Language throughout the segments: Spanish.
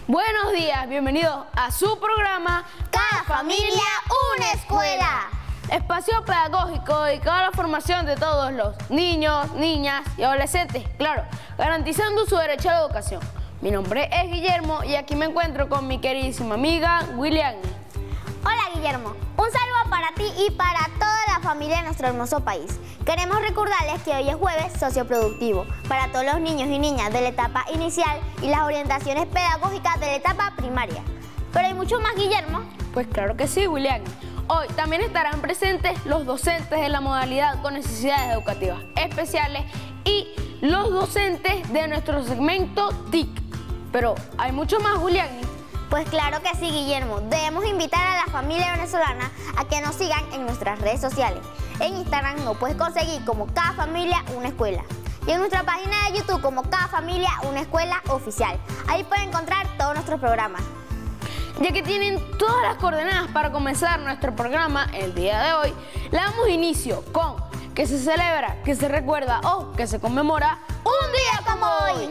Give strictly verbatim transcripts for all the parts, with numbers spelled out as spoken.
Buenos días, bienvenidos a su programa Cada familia, una escuela. Espacio pedagógico dedicado a la formación de todos los niños, niñas y adolescentes, claro, garantizando su derecho a la educación. Mi nombre es Guillermo y aquí me encuentro con mi queridísima amiga William. Hola Guillermo, un saludo para ti y para toda la familia de nuestro hermoso país. Queremos recordarles que hoy es jueves socioproductivo para todos los niños y niñas de la etapa inicial y las orientaciones pedagógicas de la etapa primaria. Pero hay mucho más, Guillermo. Pues claro que sí, William. Hoy también estarán presentes los docentes de la modalidad con necesidades educativas especiales y los docentes de nuestro segmento T I C. Pero hay mucho más, William. Pues claro que sí, Guillermo. Debemos invitar a la familia venezolana a que nos sigan en nuestras redes sociales. En Instagram nos puedes conseguir como Cada Familia Una Escuela. Y en nuestra página de YouTube como Cada Familia Una Escuela Oficial. Ahí pueden encontrar todos nuestros programas. Ya que tienen todas las coordenadas para comenzar nuestro programa el día de hoy, le damos inicio con que se celebra, que se recuerda o que se conmemora un día como hoy.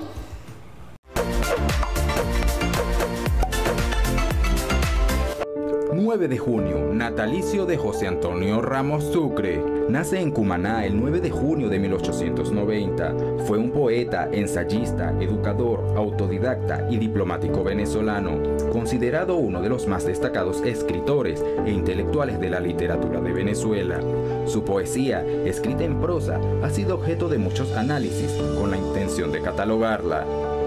nueve de junio, natalicio de José Antonio Ramos Sucre. Nace en Cumaná el nueve de junio de mil ochocientos noventa. Fue un poeta, ensayista, educador, autodidacta y diplomático venezolano, considerado uno de los más destacados escritores e intelectuales de la literatura de Venezuela. Su poesía, escrita en prosa, ha sido objeto de muchos análisis con la intención de catalogarla.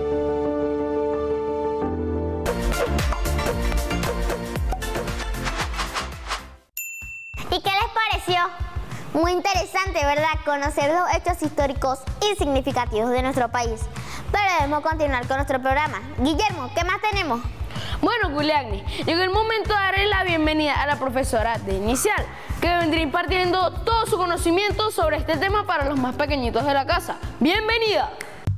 ¿Y qué les pareció? Muy interesante, ¿verdad? Conocer los hechos históricos y significativos de nuestro país. Pero debemos continuar con nuestro programa. Guillermo, ¿qué más tenemos? Bueno, Guliagni, llegó el momento de darle la bienvenida a la profesora de inicial, que vendrá impartiendo todo su conocimiento sobre este tema para los más pequeñitos de la casa. ¡Bienvenida!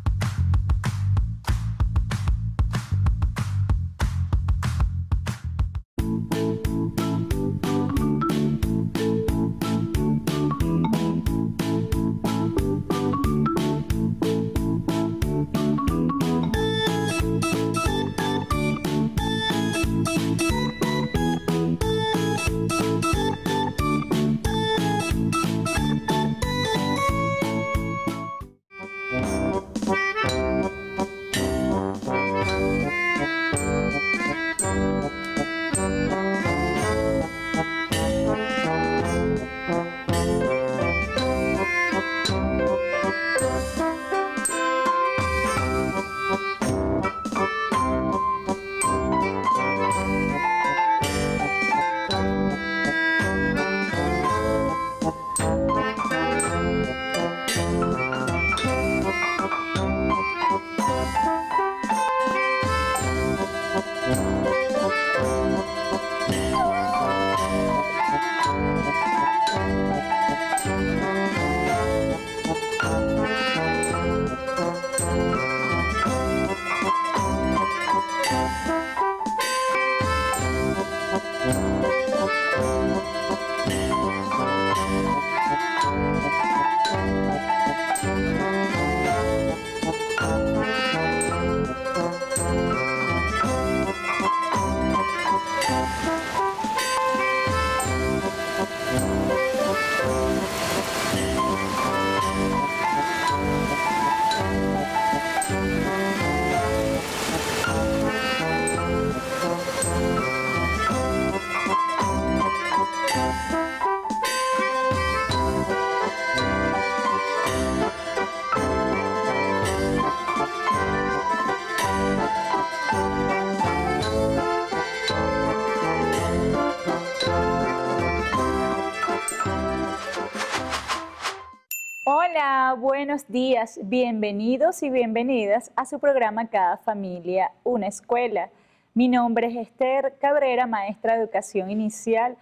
Hola, buenos días, bienvenidos y bienvenidas a su programa Cada Familia Una Escuela. Mi nombre es Esther Cabrera, maestra de educación inicial,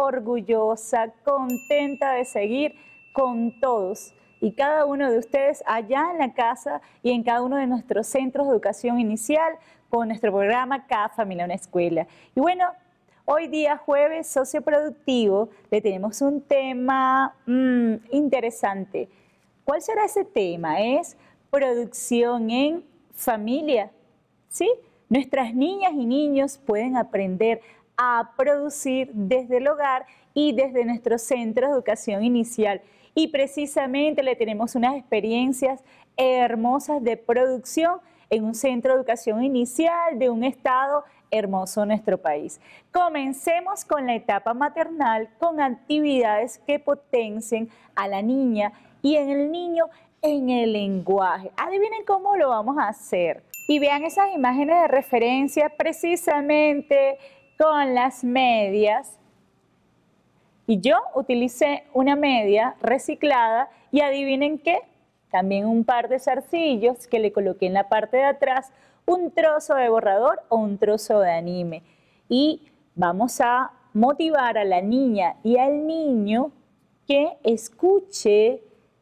orgullosa, contenta de seguir con todos y cada uno de ustedes allá en la casa y en cada uno de nuestros centros de educación inicial con nuestro programa Cada Familia Una Escuela. Y bueno, hoy día jueves socioproductivo le tenemos un tema mmm, interesante. ¿Cuál será ese tema? Es producción en familia, ¿sí? Nuestras niñas y niños pueden aprender a producir desde el hogar y desde nuestro centro de educación inicial. Y precisamente le tenemos unas experiencias hermosas de producción en un centro de educación inicial de un estado hermoso en nuestro país. Comencemos con la etapa maternal con actividades que potencien a la niña y en el niño en el lenguaje. Adivinen cómo lo vamos a hacer. Y vean esas imágenes de referencia precisamente con las medias. Y yo utilicé una media reciclada y adivinen qué, también un par de zarcillos que le coloqué en la parte de atrás, un trozo de borrador o un trozo de anime. Y vamos a motivar a la niña y al niño que escuche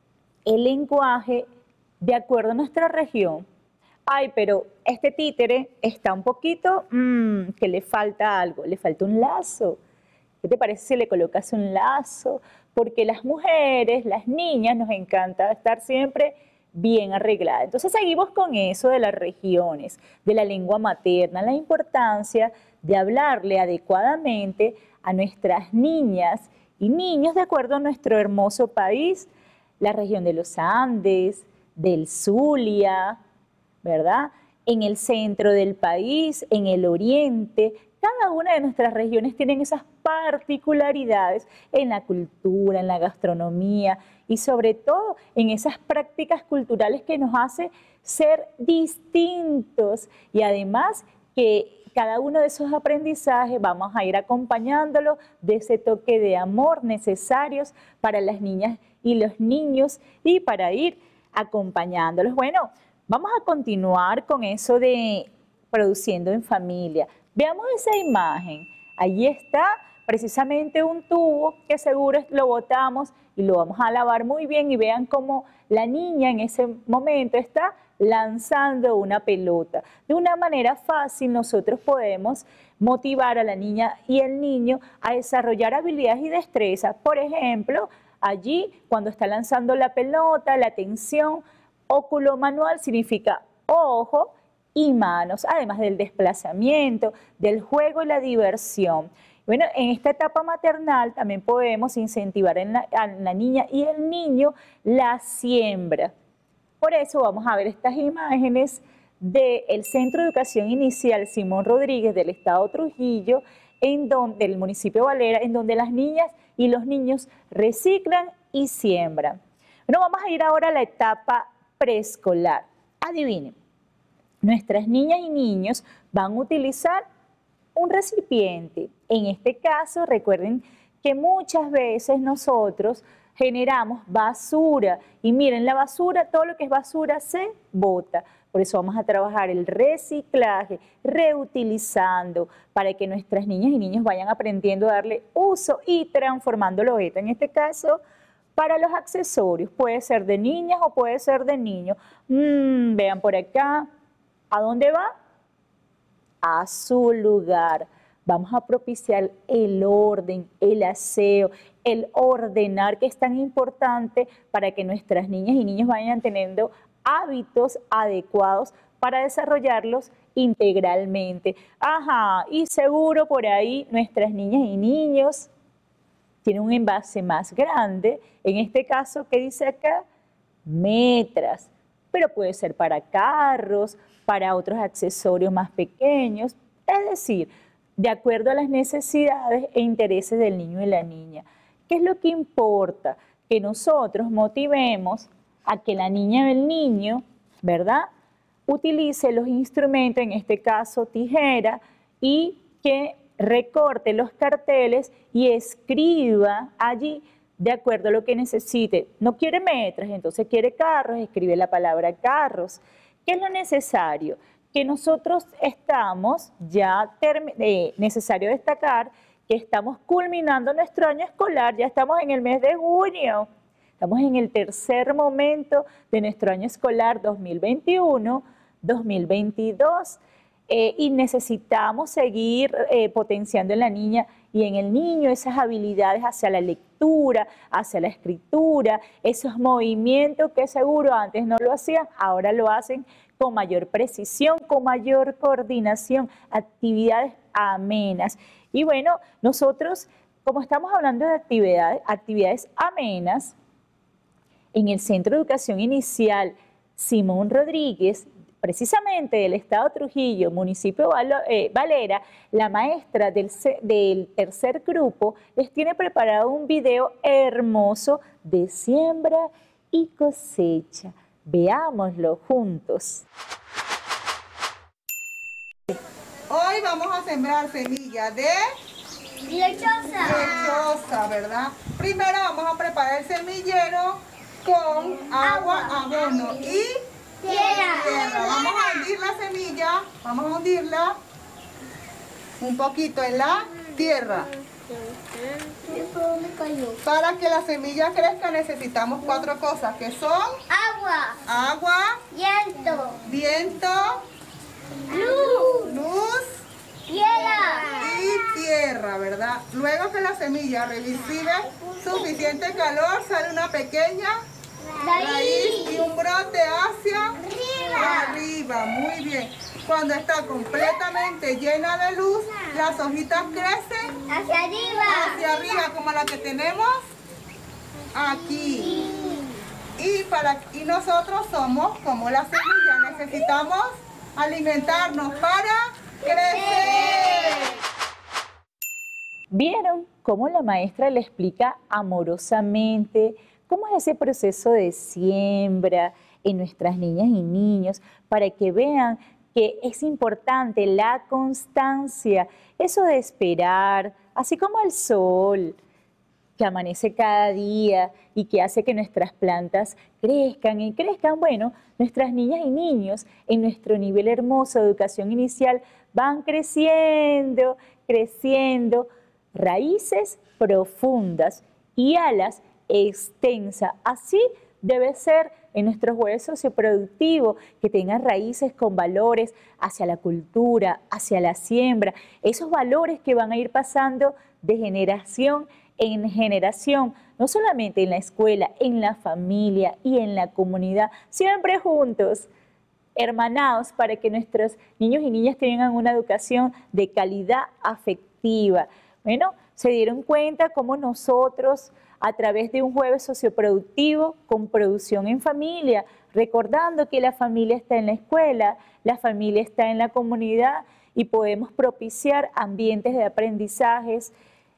el lenguaje de acuerdo a nuestra región. Ay, pero este títere está un poquito, mmm, que le falta algo, le falta un lazo. ¿Qué te parece si le colocas un lazo? Porque las mujeres, las niñas, nos encanta estar siempre bien arreglada. Entonces seguimos con eso de las regiones, de la lengua materna, la importancia de hablarle adecuadamente a nuestras niñas y niños de acuerdo a nuestro hermoso país, la región de los Andes, del Zulia, ¿verdad? En el centro del país, en el oriente. Cada una de nuestras regiones tienen esas particularidades en la cultura, en la gastronomía y sobre todo en esas prácticas culturales que nos hace ser distintos y además que cada uno de esos aprendizajes vamos a ir acompañándolo de ese toque de amor necesarios para las niñas y los niños y para ir acompañándolos. Bueno, vamos a continuar con eso de produciendo en familia. Veamos esa imagen. Allí está precisamente un tubo que seguro lo botamos y lo vamos a lavar muy bien y vean cómo la niña en ese momento está lanzando una pelota. De una manera fácil nosotros podemos motivar a la niña y el niño a desarrollar habilidades y destrezas. Por ejemplo, allí cuando está lanzando la pelota, la tensión óculo-manual significa ojo y manos, además del desplazamiento, del juego y la diversión. Bueno, en esta etapa maternal también podemos incentivar en la, a la niña y el niño la siembra. Por eso vamos a ver estas imágenes del Centro de Educación Inicial Simón Rodríguez del Estado Trujillo, en donde, del municipio de Valera, en donde las niñas y los niños reciclan y siembran. Bueno, vamos a ir ahora a la etapa preescolar. Adivinen, nuestras niñas y niños van a utilizar un recipiente. En este caso, recuerden que muchas veces nosotros generamos basura y miren, la basura, todo lo que es basura se bota. Por eso vamos a trabajar el reciclaje, reutilizando, para que nuestras niñas y niños vayan aprendiendo a darle uso y transformando el objeto. En este caso, para los accesorios, puede ser de niñas o puede ser de niños. Mm, vean por acá, ¿a dónde va? A su lugar. Vamos a propiciar el orden, el aseo, el ordenar, que es tan importante para que nuestras niñas y niños vayan teniendo hábitos adecuados para desarrollarlos integralmente. Ajá, y seguro por ahí nuestras niñas y niños tienen un envase más grande. En este caso, ¿qué dice acá? Metras. Pero puede ser para carros, para otros accesorios más pequeños. Es decir, de acuerdo a las necesidades e intereses del niño y la niña. ¿Qué es lo que importa? Que nosotros motivemos a que la niña o el niño, ¿verdad?, utilice los instrumentos, en este caso tijera, y que recorte los carteles y escriba allí de acuerdo a lo que necesite. No quiere metros, entonces quiere carros, escribe la palabra carros. ¿Qué es lo necesario? Que nosotros estamos ya, eh, necesario destacar que estamos culminando nuestro año escolar, ya estamos en el mes de junio, estamos en el tercer momento de nuestro año escolar dos mil veintiuno dos mil veintidós eh, y necesitamos seguir eh, potenciando en la niña y en el niño esas habilidades hacia la lectura, hacia la escritura, esos movimientos que seguro antes no lo hacían, ahora lo hacen con mayor precisión, con mayor coordinación, actividades amenas. Y bueno, nosotros, como estamos hablando de actividades, actividades amenas, en el Centro de Educación Inicial Simón Rodríguez, precisamente del Estado Trujillo, municipio eh, Valera, la maestra del, del tercer grupo les tiene preparado un video hermoso de siembra y cosecha. Veámoslo juntos. Hoy vamos a sembrar semillas de lechosa. lechosa, ¿verdad? Primero vamos a preparar el semillero con agua, abono y Tierra. tierra. Vamos a hundir la semilla, vamos a hundirla un poquito en la tierra. Para que la semilla crezca necesitamos cuatro cosas, que son Agua. agua, Viento. viento, Luz. luz Tierra. y tierra, ¿verdad? Luego que la semilla recibe suficiente calor, sale una pequeña raíz y un brote hacia Arriba. arriba. Muy bien. Cuando está completamente llena de luz, las hojitas crecen Hacia arriba. hacia arriba, como la que tenemos aquí. Y, para, y nosotros somos como la semilla, necesitamos alimentarnos para crecer. ¿Vieron cómo la maestra le explica amorosamente cómo es ese proceso de siembra en nuestras niñas y niños para que vean que es importante la constancia, eso de esperar, así como el sol que amanece cada día y que hace que nuestras plantas crezcan y crezcan? Bueno, nuestras niñas y niños en nuestro nivel hermoso de educación inicial van creciendo, creciendo, raíces profundas y alas extensas. Así debe ser en nuestro jueves socioproductivo, que tengan raíces con valores hacia la cultura, hacia la siembra, esos valores que van a ir pasando de generación en generación, no solamente en la escuela, en la familia y en la comunidad, siempre juntos, hermanados, para que nuestros niños y niñas tengan una educación de calidad afectiva. Bueno, se dieron cuenta cómo nosotros, a través de un jueves socioproductivo con producción en familia, recordando que la familia está en la escuela, la familia está en la comunidad y podemos propiciar ambientes de aprendizajes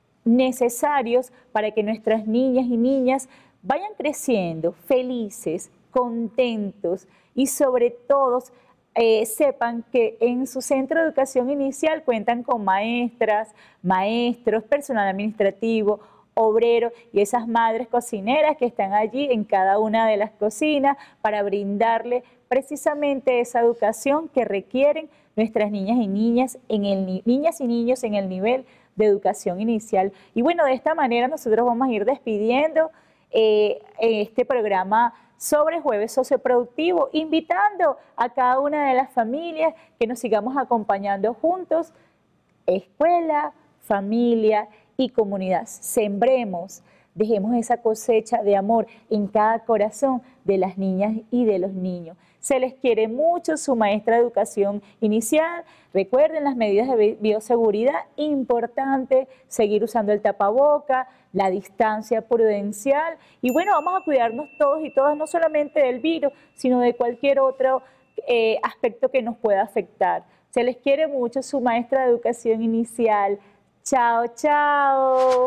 necesarios para que nuestras niñas y niñas vayan creciendo felices, contentos y sobre todo eh, sepan que en su centro de educación inicial cuentan con maestras, maestros, personal administrativo, obrero y esas madres cocineras que están allí en cada una de las cocinas para brindarle precisamente esa educación que requieren nuestras niñas y niñas en el niñas y niños en el nivel de educación inicial. Y bueno, de esta manera nosotros vamos a ir despidiendo eh, este programa sobre jueves socioproductivo, invitando a cada una de las familias que nos sigamos acompañando juntos, escuela, familia y comunidad. Sembremos, dejemos esa cosecha de amor en cada corazón de las niñas y de los niños. Se les quiere mucho, su maestra de educación inicial. Recuerden las medidas de bioseguridad, importante seguir usando el tapaboca, la distancia prudencial. Y bueno, vamos a cuidarnos todos y todas, no solamente del virus, sino de cualquier otro eh, aspecto que nos pueda afectar. Se les quiere mucho, su maestra de educación inicial. Chao, chao.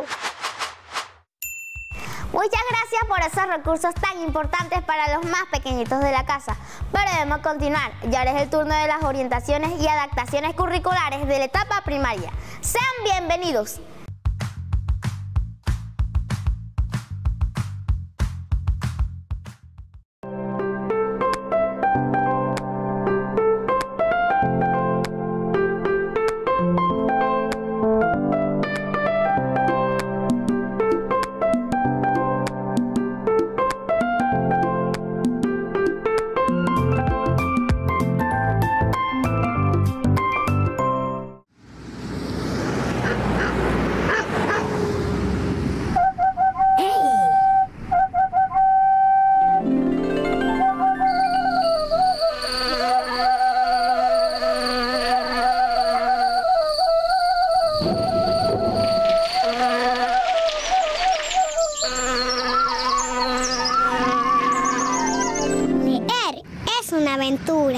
Muchas gracias por esos recursos tan importantes para los más pequeñitos de la casa. Pero debemos continuar. Ya ahora es el turno de las orientaciones y adaptaciones curriculares de la etapa primaria. Sean bienvenidos. aventura.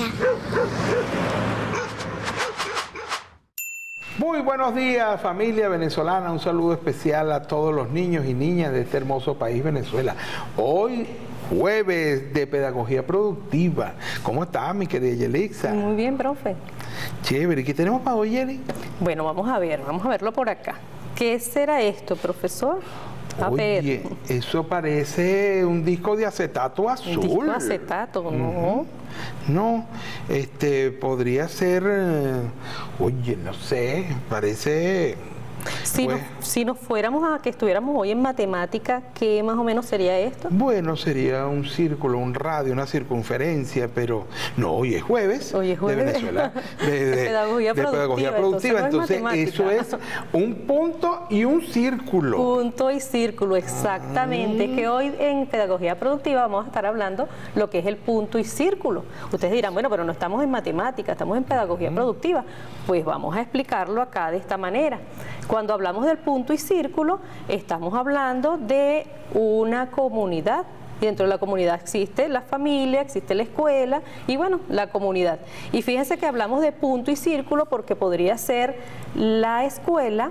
Muy buenos días, familia venezolana. Un saludo especial a todos los niños y niñas de este hermoso país, Venezuela. Hoy, jueves de Pedagogía Productiva. ¿Cómo está, mi querida Yelixa? Muy bien, profe. Chévere. ¿Y qué tenemos para hoy, Yeli? Bueno, vamos a ver, vamos a verlo por acá. ¿Qué será esto, profesor? A Oye, ver. eso parece un disco de acetato azul. Un disco de acetato, ¿no? Uh-huh. No, este, podría ser, eh, oye, no sé, parece... Si, pues, nos, si nos fuéramos a que estuviéramos hoy en matemática, ¿qué más o menos sería esto? Bueno, sería un círculo, un radio, una circunferencia, pero no, hoy es jueves, hoy es jueves. de Venezuela, de, de, de pedagogía de productiva, pedagogía productiva. Entonces, entonces no es eso es un punto y un círculo. Punto y círculo, exactamente. Ah. Que hoy en pedagogía productiva vamos a estar hablando lo que es el punto y círculo. Ustedes dirán, bueno, pero no estamos en matemática, estamos en pedagogía uh-huh. productiva. Pues vamos a explicarlo acá de esta manera. Cuando hablamos del punto y círculo, estamos hablando de una comunidad. Y dentro de la comunidad existe la familia, existe la escuela y bueno, la comunidad. Y fíjense que hablamos de punto y círculo porque podría ser la escuela,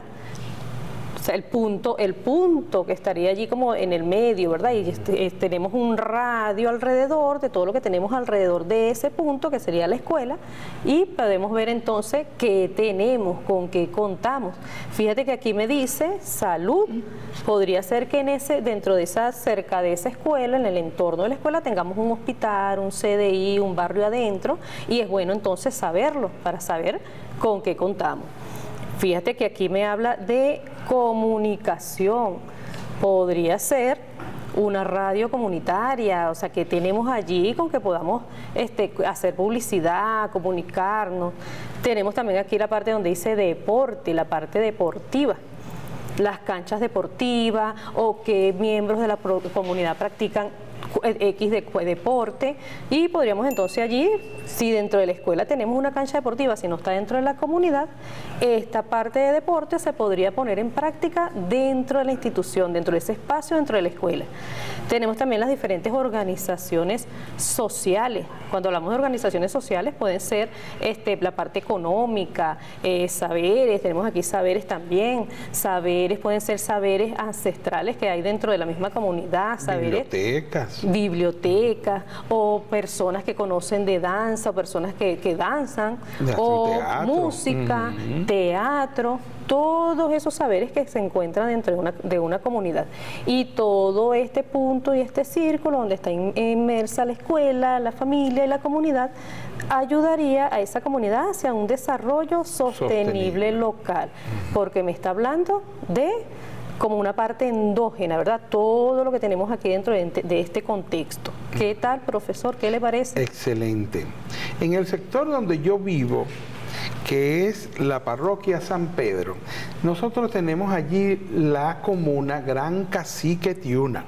o sea, el punto, el punto que estaría allí como en el medio, ¿verdad? Y este, tenemos un radio alrededor de todo lo que tenemos alrededor de ese punto, que sería la escuela, y podemos ver entonces qué tenemos, con qué contamos. Fíjate que aquí me dice salud. Podría ser que en ese, dentro de esa, cerca de esa escuela, en el entorno de la escuela, tengamos un hospital, un C D I, un barrio adentro, y es bueno entonces saberlo, para saber con qué contamos. Fíjate que aquí me habla de comunicación. Podría ser una radio comunitaria, o sea, que tenemos allí con que podamos este, hacer publicidad, comunicarnos. Tenemos también aquí la parte donde dice deporte, la parte deportiva. Las canchas deportivas o que miembros de la comunidad practican X de deporte, y podríamos entonces allí, si dentro de la escuela tenemos una cancha deportiva, si no está dentro de la comunidad, esta parte de deporte se podría poner en práctica dentro de la institución, dentro de ese espacio, dentro de la escuela. Tenemos también las diferentes organizaciones sociales. Cuando hablamos de organizaciones sociales pueden ser este, la parte económica, eh, saberes, tenemos aquí saberes también, saberes pueden ser saberes ancestrales que hay dentro de la misma comunidad, saberes, bibliotecas, bibliotecas o personas que conocen de danza o personas que, que danzan, o teatro. música, uh-huh. teatro, todos esos saberes que se encuentran dentro de una, de una comunidad. Y todo este punto y este círculo donde está inmersa la escuela, la familia y la comunidad, ayudaría a esa comunidad hacia un desarrollo sostenible, sostenible. local, porque me está hablando de como una parte endógena, ¿verdad? Todo lo que tenemos aquí dentro de, de este contexto. ¿Qué tal, profesor? ¿Qué le parece? Excelente. En el sector donde yo vivo, que es la parroquia San Pedro, nosotros tenemos allí la comuna Gran Cacique Tiuna.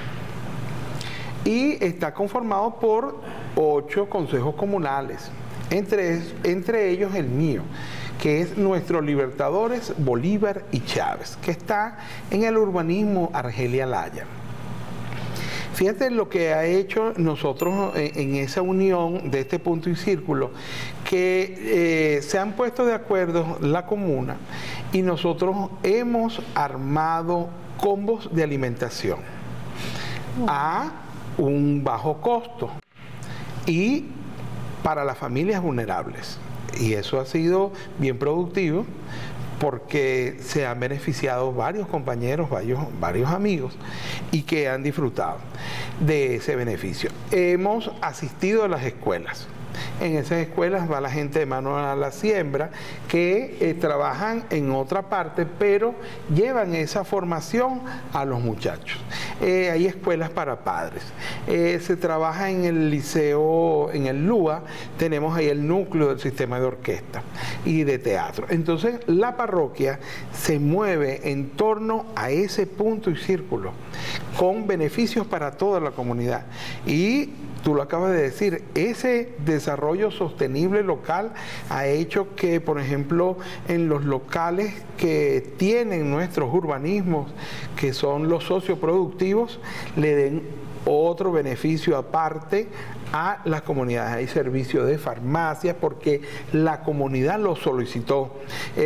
Y está conformado por ocho consejos comunales, entre, entre ellos el mío, que es Nuestros Libertadores Bolívar y Chávez, que está en el urbanismo Argelia Laya. Fíjate lo que ha hecho nosotros en esa unión de este punto y círculo, que eh, se han puesto de acuerdo la comuna y nosotros hemos armado combos de alimentación a un bajo costo y para las familias vulnerables. Y eso ha sido bien productivo porque se han beneficiado varios compañeros, varios, varios amigos y que han disfrutado de ese beneficio. Hemos asistido a las escuelas. En esas escuelas va la gente de mano a la siembra que eh, trabajan en otra parte, pero llevan esa formación a los muchachos. Eh, hay escuelas para padres. Eh, se trabaja en el liceo, en el L U A, tenemos ahí el núcleo del sistema de orquesta y de teatro. Entonces la parroquia se mueve en torno a ese punto y círculo, con beneficios para toda la comunidad. Y tú lo acabas de decir, ese desarrollo sostenible local ha hecho que, por ejemplo, en los locales que tienen nuestros urbanismos, que son los socioproductivos, productivos le den otro beneficio aparte a las comunidades. Hay servicios de farmacia porque la comunidad lo solicitó.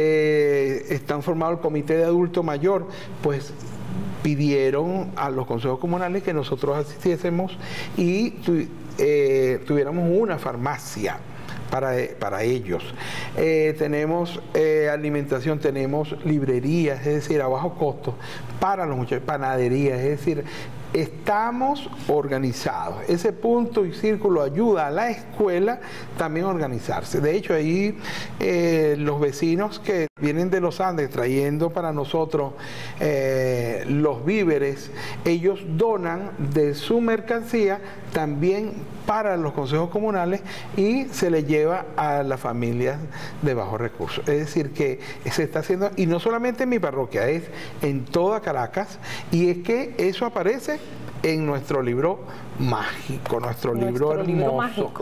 Eh, están formados el comité de adulto mayor, pues pidieron a los consejos comunales que nosotros asistiésemos y tu, eh, tuviéramos una farmacia para, para ellos. Eh, tenemos eh, alimentación, tenemos librerías, es decir, a bajo costo para los muchachos, panaderías, es decir, estamos organizados. Ese punto y círculo ayuda a la escuela también a organizarse. De hecho, ahí eh, los vecinos que vienen de los Andes trayendo para nosotros eh, los víveres, ellos donan de su mercancía también para los consejos comunales y se le lleva a las familias de bajos recursos. Es decir, que se está haciendo, y no solamente en mi parroquia, es en toda Caracas, y es que eso aparece en nuestro libro mágico, nuestro, nuestro libro hermoso. Libro mágico.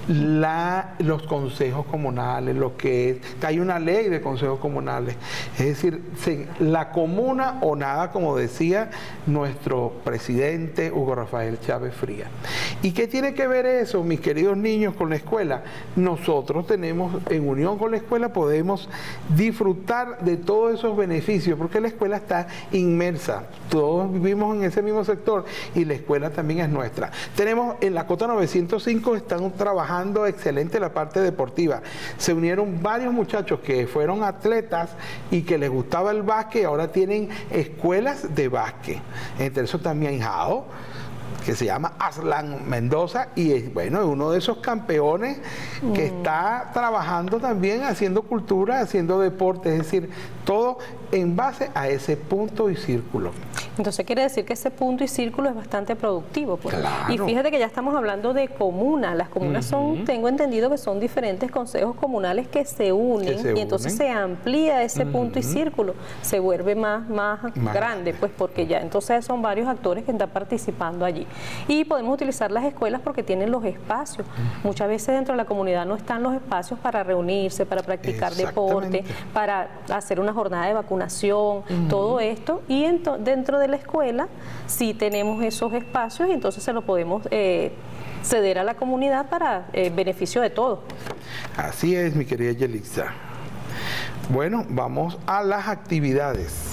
La, los consejos comunales, lo que es, hay una ley de consejos comunales, es decir, se, la comuna o nada, como decía nuestro presidente Hugo Rafael Chávez Frías. ¿Y qué tiene que ver eso, mis queridos niños, con la escuela? Nosotros tenemos, en unión con la escuela, podemos disfrutar de todos esos beneficios, porque la escuela está inmersa, todos vivimos en ese mismo sector y la escuela también es nuestra. Tenemos en la Cota novecientos cinco, están trabajando excelente la parte deportiva. Se unieron varios muchachos que fueron atletas y que les gustaba el básquet y ahora tienen escuelas de básquet. Entre eso también Jao, que se llama Aslan Mendoza, y es, bueno, es uno de esos campeones que mm. está trabajando también, haciendo cultura, haciendo deporte, es decir, todo en base a ese punto y círculo. Entonces quiere decir que ese punto y círculo es bastante productivo. Pues. Claro. Y fíjate que ya estamos hablando de comunas. Las comunas uh-huh. son, tengo entendido que son diferentes consejos comunales que se unen, que se y entonces unen. se amplía ese uh-huh. punto y círculo, se vuelve más, más, más grande, pues porque ya entonces son varios actores que están participando allí. Y podemos utilizar las escuelas porque tienen los espacios. Uh-huh. Muchas veces dentro de la comunidad no están los espacios para reunirse, para practicar deporte, para hacer una jornada de vacunación, uh-huh. todo esto, y dentro de la escuela sí tenemos esos espacios y entonces se lo podemos eh, ceder a la comunidad para eh, beneficio de todos. Así es, mi querida Yelixa. Bueno, vamos a las actividades.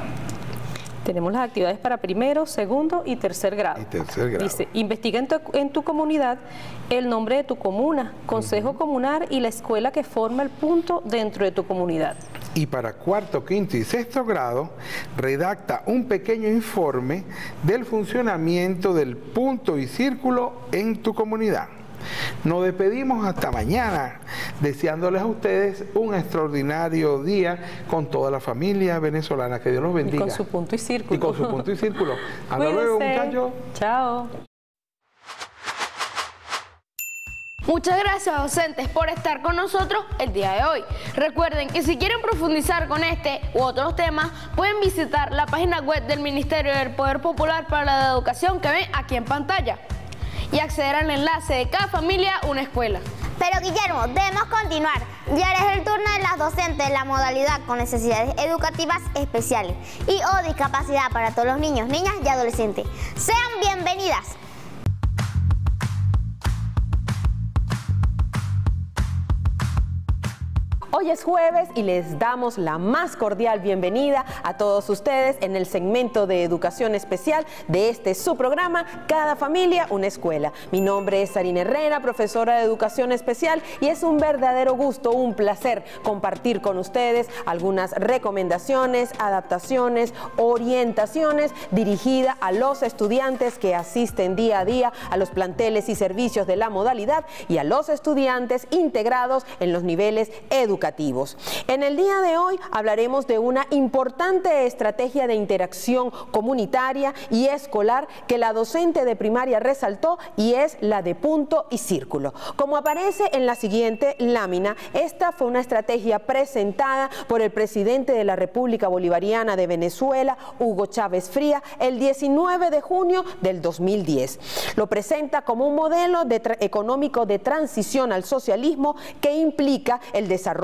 Tenemos las actividades para primero, segundo y tercer grado. Y tercer grado. Dice, investiga en tu, en tu comunidad el nombre de tu comuna, consejo uh-huh. comunal y la escuela que forma el punto dentro de tu comunidad. Y para cuarto, quinto y sexto grado, redacta un pequeño informe del funcionamiento del punto y círculo en tu comunidad. Nos despedimos hasta mañana, deseándoles a ustedes un extraordinario día con toda la familia venezolana. Que Dios los bendiga. Y con su punto y círculo. Y con su punto y círculo. Hasta luego, muchachos. Chao. Muchas gracias, docentes, por estar con nosotros el día de hoy. Recuerden que si quieren profundizar con este u otros temas, pueden visitar la página web del Ministerio del Poder Popular para la Educación que ven aquí en pantalla y acceder al enlace de Cada Familia Una Escuela. Pero Guillermo, debemos continuar. Ya es el turno de las docentes de la modalidad con necesidades educativas especiales y o discapacidad para todos los niños, niñas y adolescentes. Sean bienvenidas. Hoy es jueves y les damos la más cordial bienvenida a todos ustedes en el segmento de educación especial de este su programa, Cada Familia Una Escuela. Mi nombre es Sarina Herrera, profesora de educación especial, y es un verdadero gusto, un placer compartir con ustedes algunas recomendaciones, adaptaciones, orientaciones dirigidas a los estudiantes que asisten día a día a los planteles y servicios de la modalidad y a los estudiantes integrados en los niveles educativos. En el día de hoy hablaremos de una importante estrategia de interacción comunitaria y escolar que la docente de primaria resaltó, y es la de punto y círculo. Como aparece en la siguiente lámina, esta fue una estrategia presentada por el presidente de la República Bolivariana de Venezuela, Hugo Chávez Frías, el diecinueve de junio del dos mil diez. Lo presenta como un modelo de económico de transición al socialismo que implica el desarrollo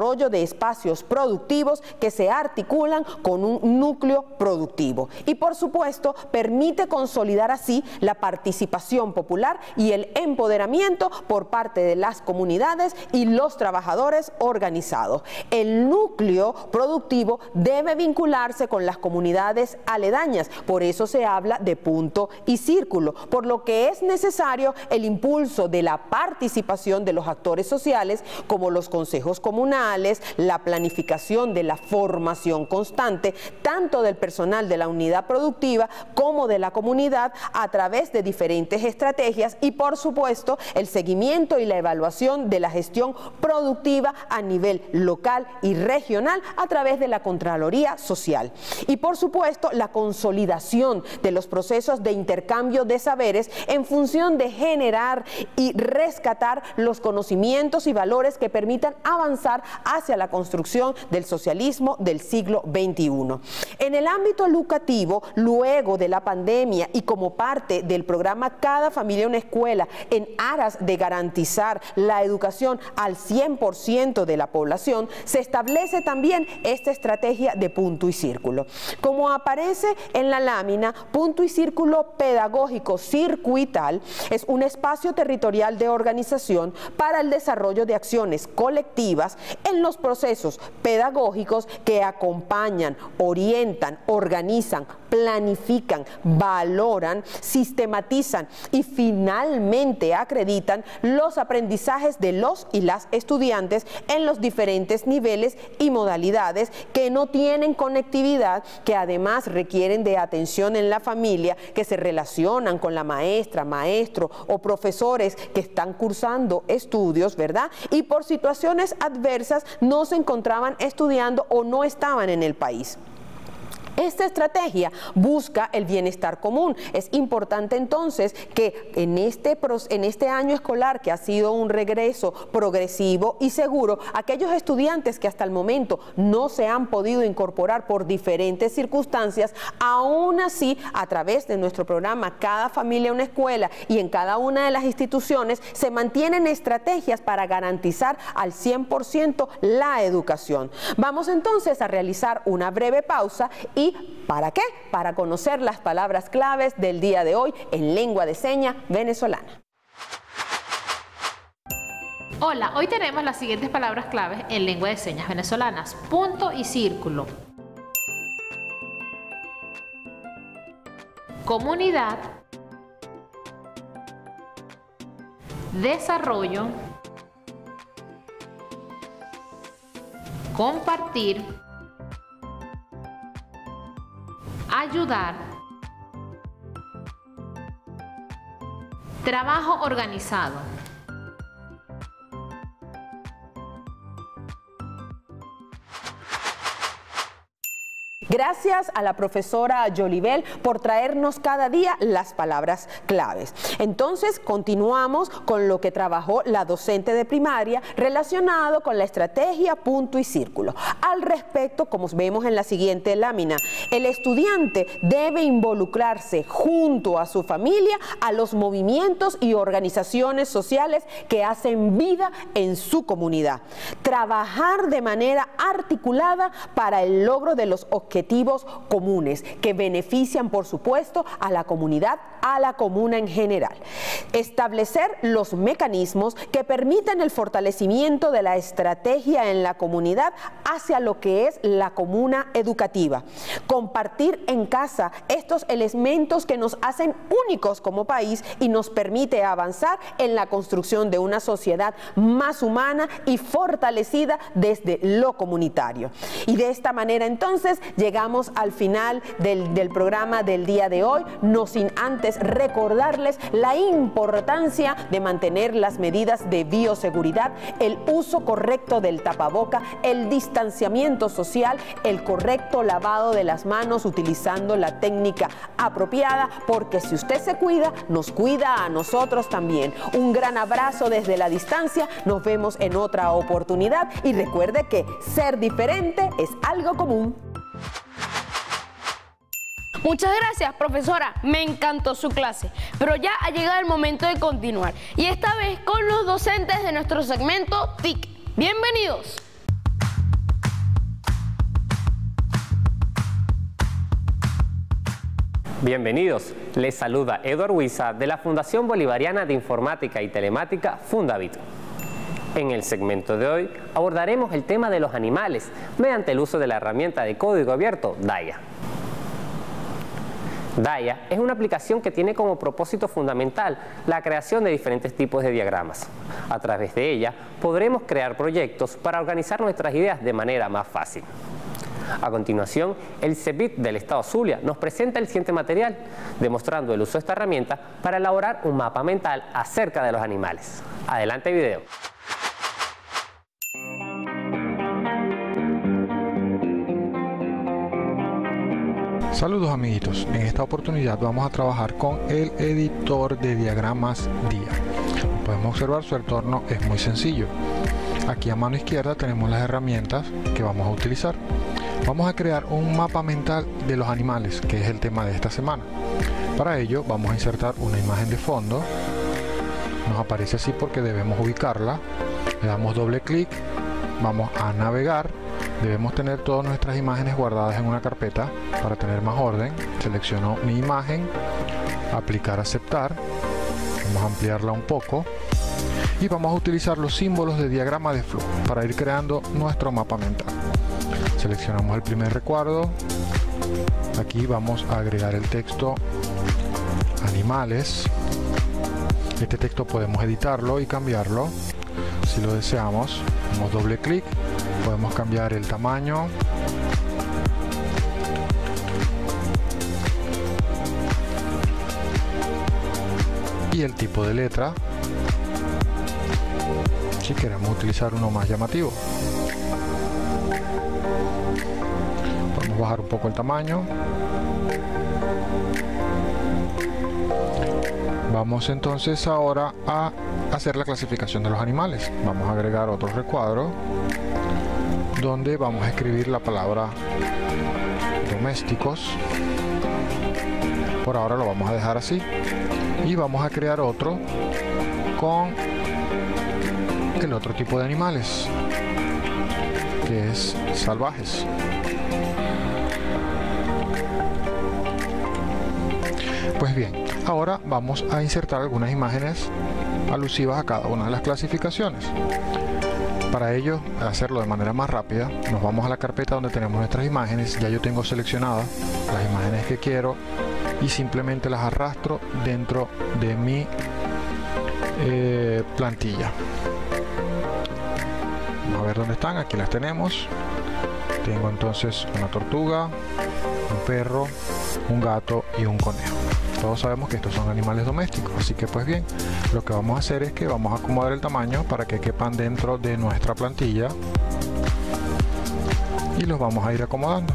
desarrollo de espacios productivos que se articulan con un núcleo productivo. Y por supuesto, permite consolidar así la participación popular y el empoderamiento por parte de las comunidades y los trabajadores organizados. El núcleo productivo debe vincularse con las comunidades aledañas, por eso se habla de punto y círculo, por lo que es necesario el impulso de la participación de los actores sociales, como los consejos comunales, la planificación de la formación constante, tanto del personal de la unidad productiva como de la comunidad, a través de diferentes estrategias y, por supuesto, el seguimiento y la evaluación de la gestión productiva a nivel local y regional a través de la Contraloría Social. Y, por supuesto, la consolidación de los procesos de intercambio de saberes en función de generar y rescatar los conocimientos y valores que permitan avanzar hacia la construcción del socialismo del siglo veintiuno. En el ámbito educativo, luego de la pandemia y como parte del programa Cada Familia una Escuela, en aras de garantizar la educación al cien por ciento de la población, se establece también esta estrategia de punto y círculo. Como aparece en la lámina, punto y círculo pedagógico circuital es un espacio territorial de organización para el desarrollo de acciones colectivas en los procesos pedagógicos que acompañan, orientan, organizan, planifican, valoran, sistematizan y finalmente acreditan los aprendizajes de los y las estudiantes en los diferentes niveles y modalidades que no tienen conectividad, que además requieren de atención en la familia, que se relacionan con la maestra, maestro o profesores que están cursando estudios, ¿verdad? Y por situaciones adversas no se encontraban estudiando o no estaban en el país. Esta estrategia busca el bienestar común. Es importante entonces que en este, en este año escolar, que ha sido un regreso progresivo y seguro, aquellos estudiantes que hasta el momento no se han podido incorporar por diferentes circunstancias, aún así, a través de nuestro programa Cada Familia una Escuela y en cada una de las instituciones, se mantienen estrategias para garantizar al cien por ciento la educación. Vamos entonces a realizar una breve pausa y ¿Y para qué? Para conocer las palabras claves del día de hoy en lengua de señas venezolana. Hola, hoy tenemos las siguientes palabras claves en lengua de señas venezolanas. Punto y círculo. Comunidad. Desarrollo. Compartir. Ayudar. Trabajo organizado. Gracias a la profesora Yolibel por traernos cada día las palabras claves. Entonces, continuamos con lo que trabajó la docente de primaria relacionado con la estrategia punto y círculo. Al respecto, como vemos en la siguiente lámina, el estudiante debe involucrarse junto a su familia a los movimientos y organizaciones sociales que hacen vida en su comunidad. Trabajar de manera articulada para el logro de los objetivos objetivos comunes que benefician, por supuesto, a la comunidad, a la comuna en general. Establecer los mecanismos que permitan el fortalecimiento de la estrategia en la comunidad hacia lo que es la comuna educativa. Compartir en casa estos elementos que nos hacen únicos como país y nos permite avanzar en la construcción de una sociedad más humana y fortalecida desde lo comunitario. Y de esta manera entonces llegamos al final del, del programa del día de hoy, no sin antes recordarles la importancia de mantener las medidas de bioseguridad, el uso correcto del tapaboca, el distanciamiento social, el correcto lavado de las manos utilizando la técnica apropiada, porque si usted se cuida, nos cuida a nosotros también. Un gran abrazo desde la distancia, nos vemos en otra oportunidad y recuerde que ser diferente es algo común. Muchas gracias, profesora. Me encantó su clase. Pero ya ha llegado el momento de continuar. Y esta vez con los docentes de nuestro segmento T I C. ¡Bienvenidos! Bienvenidos, les saluda Eduard Huiza de la Fundación Bolivariana de Informática y Telemática Fundavit. En el segmento de hoy abordaremos el tema de los animales mediante el uso de la herramienta de código abierto Daya. Daya es una aplicación que tiene como propósito fundamental la creación de diferentes tipos de diagramas. A través de ella podremos crear proyectos para organizar nuestras ideas de manera más fácil. A continuación, el CEBIT del Estado Zulia nos presenta el siguiente material, demostrando el uso de esta herramienta para elaborar un mapa mental acerca de los animales. Adelante video. Saludos amiguitos, en esta oportunidad vamos a trabajar con el editor de diagramas Dia. Como podemos observar, su entorno es muy sencillo. Aquí a mano izquierda tenemos las herramientas que vamos a utilizar. Vamos a crear un mapa mental de los animales, que es el tema de esta semana. Para ello vamos a insertar una imagen de fondo. Nos aparece así porque debemos ubicarla. Le damos doble clic, vamos a navegar. Debemos tener todas nuestras imágenes guardadas en una carpeta para tener más orden. Selecciono mi imagen, aplicar aceptar. Vamos a ampliarla un poco. Y vamos a utilizar los símbolos de diagrama de flujo para ir creando nuestro mapa mental. Seleccionamos el primer recuadro. Aquí vamos a agregar el texto animales. Este texto podemos editarlo y cambiarlo si lo deseamos. Damos doble clic, podemos cambiar el tamaño, y el tipo de letra si queremos utilizar uno más llamativo. Podemos bajar un poco el tamaño. Vamos entonces ahora a hacer la clasificación de los animales. Vamos a agregar otro recuadro donde vamos a escribir la palabra domésticos. Por ahora lo vamos a dejar así. Y vamos a crear otro con el otro tipo de animales, que es salvajes. Pues bien, ahora vamos a insertar algunas imágenes alusivas a cada una de las clasificaciones. Para ello, hacerlo de manera más rápida, nos vamos a la carpeta donde tenemos nuestras imágenes. Ya yo tengo seleccionadas las imágenes que quiero y simplemente las arrastro dentro de mi eh, plantilla. Vamos a ver dónde están. Aquí las tenemos. Tengo entonces una tortuga, un perro, un gato y un conejo. Todos sabemos que estos son animales domésticos, así que pues bien, lo que vamos a hacer es que vamos a acomodar el tamaño para que quepan dentro de nuestra plantilla y los vamos a ir acomodando.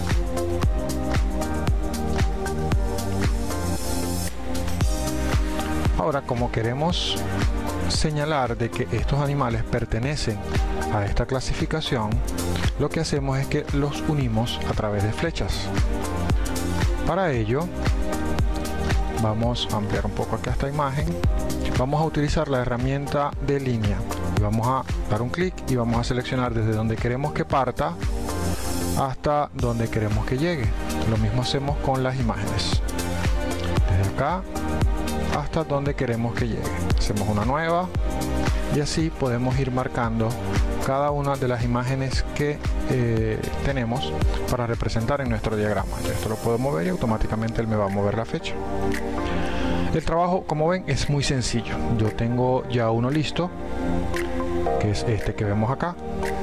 Ahora, como queremos señalar de que estos animales pertenecen a esta clasificación, lo que hacemos es que los unimos a través de flechas. Para ello, vamos a ampliar un poco acá esta imagen. Vamos a utilizar la herramienta de línea y vamos a dar un clic y vamos a seleccionar desde donde queremos que parta hasta donde queremos que llegue. Lo mismo hacemos con las imágenes, desde acá hasta donde queremos que llegue. Hacemos una nueva y así podemos ir marcando cada una de las imágenes que eh, tenemos para representar en nuestro diagrama. Esto lo puedo mover y automáticamente él me va a mover la fecha. El trabajo, como ven, es muy sencillo. Yo tengo ya uno listo, que es este que vemos acá,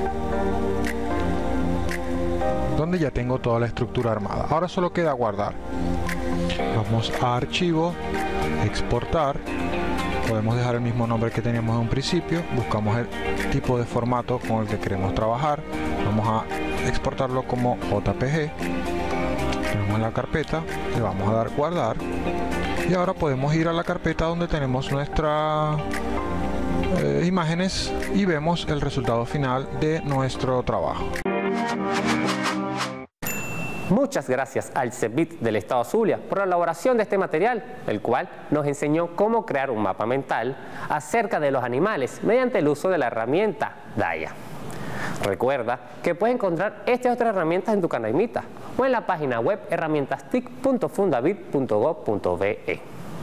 donde ya tengo toda la estructura armada. Ahora solo queda guardar. Vamos a archivo, exportar. Podemos dejar el mismo nombre que teníamos en un principio. Buscamos el tipo de formato con el que queremos trabajar. Vamos a exportarlo como J P G. Tenemos la carpeta, le vamos a dar guardar. Y ahora podemos ir a la carpeta donde tenemos nuestras eh, imágenes y vemos el resultado final de nuestro trabajo. Muchas gracias al CEBIT del Estado Zulia por la elaboración de este material, el cual nos enseñó cómo crear un mapa mental acerca de los animales mediante el uso de la herramienta Daya. Recuerda que puedes encontrar estas otras herramientas en tu canaimita o en la página web herramientas tic punto fundavit punto gob punto be.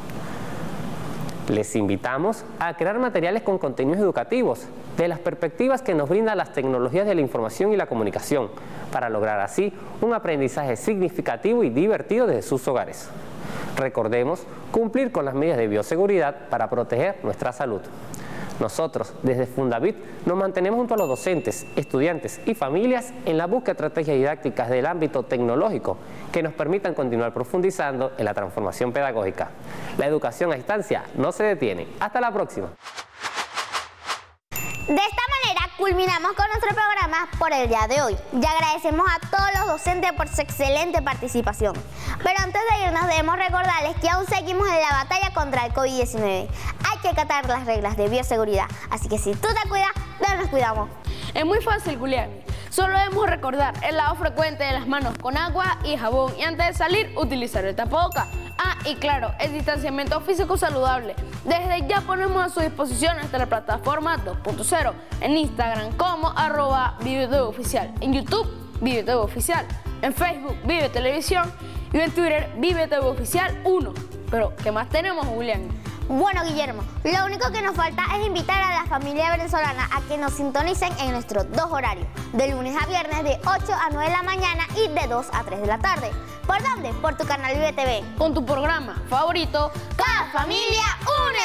Les invitamos a crear materiales con contenidos educativos de las perspectivas que nos brindan las tecnologías de la información y la comunicación para lograr así un aprendizaje significativo y divertido desde sus hogares. Recordemos cumplir con las medidas de bioseguridad para proteger nuestra salud. Nosotros, desde Fundavit, nos mantenemos junto a los docentes, estudiantes y familias en la búsqueda de estrategias didácticas del ámbito tecnológico que nos permitan continuar profundizando en la transformación pedagógica. La educación a distancia no se detiene. Hasta la próxima. De esta manera culminamos con nuestro programa por el día de hoy. Y agradecemos a todos los docentes por su excelente participación. Pero antes de irnos debemos recordarles que aún seguimos en la batalla contra el COVID diecinueve. Hay que acatar las reglas de bioseguridad. Así que si tú te cuidas, todos nos cuidamos. Es muy fácil, Julián. Solo debemos recordar el lavado frecuente de las manos con agua y jabón y antes de salir utilizar el tapabocas. Ah, y claro, el distanciamiento físico saludable. Desde ya ponemos a su disposición nuestra plataforma dos punto cero en Instagram como arroba ViveTVOficial, en YouTube ViveTVOficial, en Facebook Vive Televisión y en Twitter ViveTVOficial uno. Pero, ¿qué más tenemos, Julián? Bueno, Guillermo, lo único que nos falta es invitar a la familia venezolana a que nos sintonicen en nuestros dos horarios, de lunes a viernes de ocho a nueve de la mañana y de dos a tres de la tarde. ¿Por dónde? Por tu canal Vive T V. Con tu programa favorito, Cada Familia Una